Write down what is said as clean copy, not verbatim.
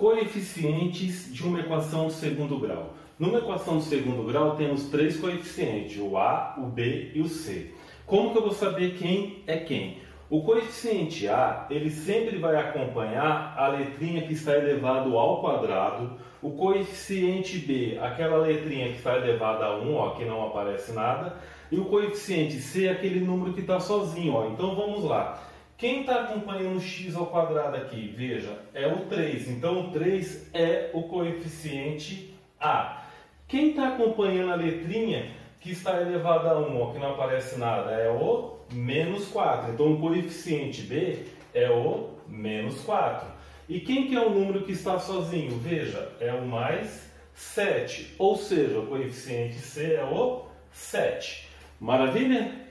Coeficientes de uma equação de segundo grau. Numa equação de segundo grau temos três coeficientes, o A, o B e o C. Como que eu vou saber quem é quem? O coeficiente A, ele sempre vai acompanhar a letrinha que está elevado ao quadrado. O coeficiente B, aquela letrinha que está elevada a 1, ó, que não aparece nada. E o coeficiente C, aquele número que está sozinho. Ó. Então vamos lá. Quem está acompanhando o x ao quadrado aqui? Veja, é o 3. Então o 3 é o coeficiente A. Quem está acompanhando a letrinha que está elevada a 1, ó, que não aparece nada, é o menos 4. Então o coeficiente B é o menos 4. E quem que é o número que está sozinho? Veja, é o mais 7. Ou seja, o coeficiente C é o 7. Maravilha?